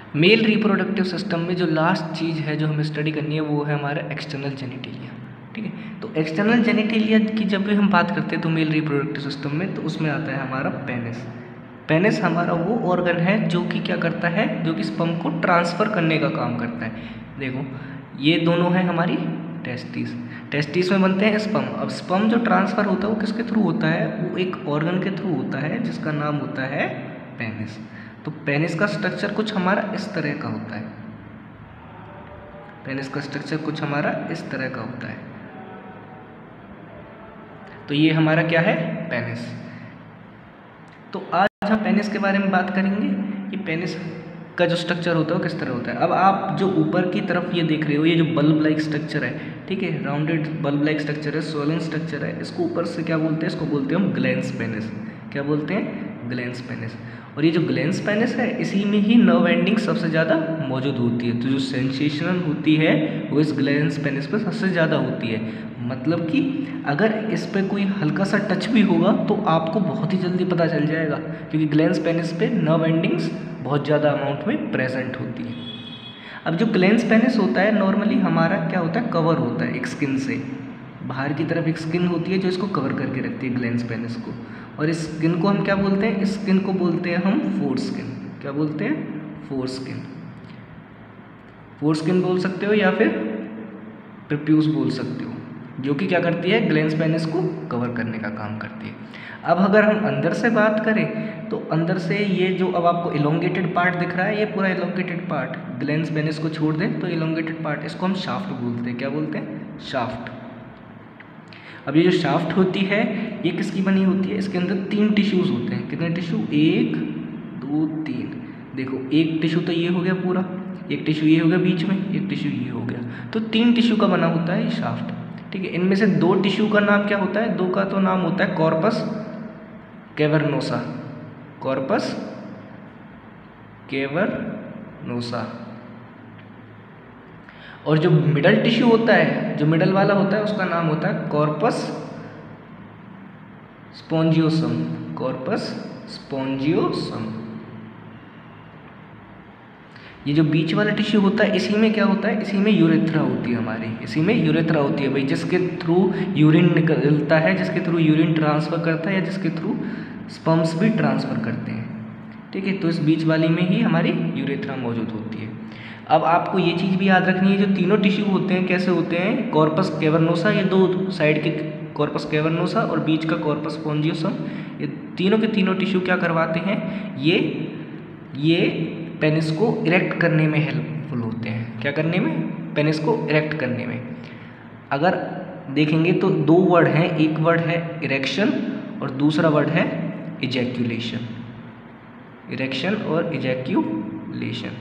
Male reproductive system में जो last चीज़ है जो हमें स्टडी करनी है वो है हमारा एक्सटर्नल जेनिटेलिया। ठीक है, तो एक्सटर्नल जेनिटेलिया की जब भी हम बात करते हैं तो मेल रिप्रोडक्टिव सिस्टम में, तो उसमें आता है हमारा पेनिस। पेनिस हमारा वो ऑर्गन है जो कि क्या करता है, जो कि स्पर्म को ट्रांसफ़र करने का काम करता है। देखो ये दोनों है हमारी टेस्टिस, टेस्टिस में बनते हैं स्पर्म। अब स्पर्म जो ट्रांसफ़र होता है वो किसके थ्रू होता है, वो एक ऑर्गन के थ्रू होता है जिसका नाम होता है पेनिस। तो पेनिस का स्ट्रक्चर कुछ हमारा इस तरह का होता है, पेनिस का स्ट्रक्चर कुछ हमारा इस तरह का होता है। तो ये हमारा क्या है, पेनिस। तो आज हम पेनिस के बारे में बात करेंगे कि पेनिस का जो स्ट्रक्चर होता है वो किस तरह होता है। अब आप जो ऊपर की तरफ ये देख रहे हो, ये जो बल्ब लाइक स्ट्रक्चर है, ठीक है, राउंडेड बल्ब लाइक स्ट्रक्चर है, सोलन स्ट्रक्चर है, इसको ऊपर से क्या बोलते हैं, इसको बोलते हैं हम ग्लैंस पेनिस। क्या बोलते हैं, ग्लैंस पेनिस। और ये जो ग्लैंस पेनिस है इसी में ही नर्व एंडिंग सबसे ज़्यादा मौजूद होती है। तो जो सेंसेशन होती है वो इस ग्लैंस पेनिस पर सबसे ज़्यादा होती है। मतलब कि अगर इस पे कोई हल्का सा टच भी होगा तो आपको बहुत ही जल्दी पता चल जाएगा, क्योंकि ग्लैंस पेनिस पे नर्व एंडिंग्स बहुत ज़्यादा अमाउंट में प्रेजेंट होती है। अब जो ग्लैंस पेनिस होता है नॉर्मली हमारा क्या होता है, कवर होता है एक स्किन से, बाहर की तरफ एक स्किन होती है जो इसको कवर करके रखती है ग्लैंस पेनिस को। और इस स्किन को हम क्या बोलते हैं, इस स्किन को बोलते हैं हम फोर स्किन। क्या बोलते हैं, फोर स्किन। फोर स्किन बोल सकते हो या फिर प्रिप्यूस बोल सकते हो, जो कि क्या करती है, ग्लैंस पेनिस को कवर करने का काम करती है। अब अगर हम अंदर से बात करें तो अंदर से ये जो अब आपको इलोंगेटेड पार्ट दिख रहा है, ये पूरा इलोंगेटेड पार्ट, ग्लैंस पेनिस को छोड़ दें तो इलोंगेटेड पार्ट, इसको हम शाफ्ट बोलते हैं। क्या बोलते हैं, शाफ्ट। अब ये जो शाफ्ट होती है ये किसकी बनी होती है, इसके अंदर 3 टिश्यूज़ होते हैं। कितने टिश्यू, 1 2 3। देखो एक टिश्यू तो ये हो गया पूरा, एक टिश्यू ये हो गया बीच में, एक टिश्यू ये हो गया, तो 3 टिश्यू का बना होता है ये शाफ्ट। ठीक है, इनमें से 2 टिश्यू का नाम क्या होता है, 2 का तो नाम होता है कॉर्पस कैवर्नोसा, कॉर्पस कैवर्नोसा। और जो मिडल टिश्यू होता है, जो मिडल वाला होता है उसका नाम होता है कॉर्पस स्पोंजियोसम, कॉर्पस स्पोंजियोसम। ये जो बीच वाला टिश्यू होता है इसी में क्या होता है, इसी में यूरेथ्रा होती है हमारी, इसी में यूरेथ्रा होती है भाई, जिसके थ्रू यूरिन निकलता है, जिसके थ्रू यूरिन ट्रांसफ़र करता है या जिसके थ्रू स्पर्म्स भी ट्रांसफ़र करते हैं। ठीक है, तो इस बीच वाली में ही हमारी यूरेथ्रा मौजूद होती है। अब आपको ये चीज़ भी याद रखनी है, जो तीनों टिश्यू होते हैं कैसे होते हैं, कॉर्पस कैवर्नोसा, ये 2 साइड के कॉर्पस कैवर्नोसा और बीच का कॉर्पस स्पोंजियोसम, ये तीनों के तीनों टिश्यू क्या करवाते हैं, ये पेनिस को इरेक्ट करने में हेल्पफुल होते हैं। क्या करने में, पेनिस को इरेक्ट करने में। अगर देखेंगे तो 2 वर्ड हैं, एक वर्ड है इरेक्शन और दूसरा वर्ड है इजैक्यूलेशन, इरेक्शन और इजैक्यूलेशन।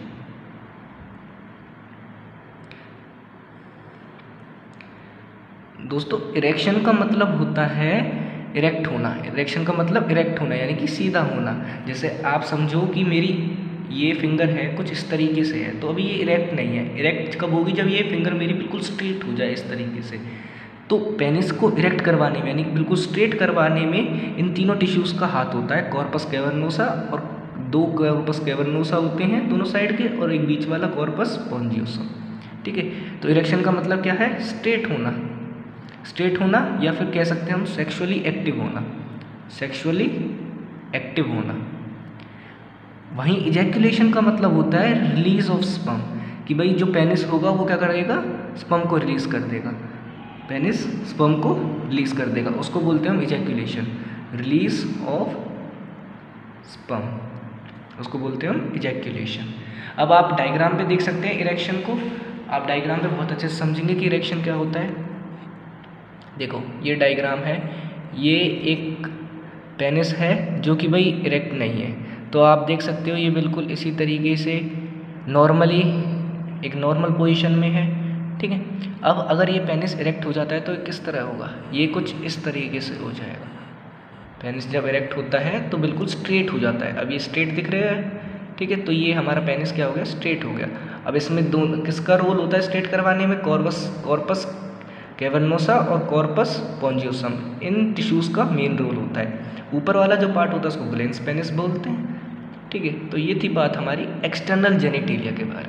दोस्तों इरेक्शन का मतलब होता है इरेक्ट होना, इरेक्शन का मतलब इरेक्ट होना यानी कि सीधा होना। जैसे आप समझो कि मेरी ये फिंगर है कुछ इस तरीके से है, तो अभी ये इरेक्ट नहीं है। इरेक्ट कब होगी, जब ये फिंगर मेरी बिल्कुल स्ट्रेट हो जाए इस तरीके से। तो पेनिस को इरेक्ट करवाने में यानी कि बिल्कुल स्ट्रेट करवाने में इन तीनों टिश्यूज़ का हाथ होता है, कॉर्पस कैवर्नोसा, और 2 कॉर्पस कैवर्नोसा होते हैं दोनों साइड के, और एक बीच वाला कॉर्पस स्पोंजियोसम। ठीक है, तो इरेक्शन का मतलब क्या है, स्ट्रेट होना, स्ट्रेट होना, या फिर कह सकते हैं हम सेक्सुअली एक्टिव होना, सेक्सुअली एक्टिव होना। वहीं इजैक्यूलेशन का मतलब होता है रिलीज ऑफ स्पर्म, कि भाई जो पेनिस होगा वो क्या करेगा, स्पर्म को रिलीज कर देगा, पेनिस स्पर्म को रिलीज कर देगा, उसको बोलते हैं हम इजैक्यूलेशन, रिलीज ऑफ स्पर्म, उसको बोलते हैं हम इजैक्यूलेशन। अब आप डायग्राम पे देख सकते हैं इरेक्शन को, आप डायग्राम पे बहुत अच्छे से समझेंगे कि इरेक्शन क्या होता है। देखो ये डायग्राम है, ये एक पेनिस है जो कि भाई इरेक्ट नहीं है, तो आप देख सकते हो ये बिल्कुल इसी तरीके से नॉर्मली एक नॉर्मल पोजीशन में है। ठीक है, अब अगर ये पेनिस इरेक्ट हो जाता है तो किस तरह होगा, ये कुछ इस तरीके से हो जाएगा। पेनिस जब इरेक्ट होता है तो बिल्कुल स्ट्रेट हो जाता है, अब ये स्ट्रेट दिख रहा है। ठीक है, तो ये हमारा पेनिस क्या हो गया, स्ट्रेट हो गया। अब इसमें दोनों किसका रोल होता है स्ट्रेट करवाने में, कॉर्पस कैवर्नोसा और कॉर्पस स्पोंजियोसम, इन टिश्यूज़ का मेन रोल होता है। ऊपर वाला जो पार्ट होता है उसको ग्लैंस पेनिस बोलते हैं, ठीक है, तो ये थी बात हमारी एक्सटर्नल जेनिटेलिया के बारे में।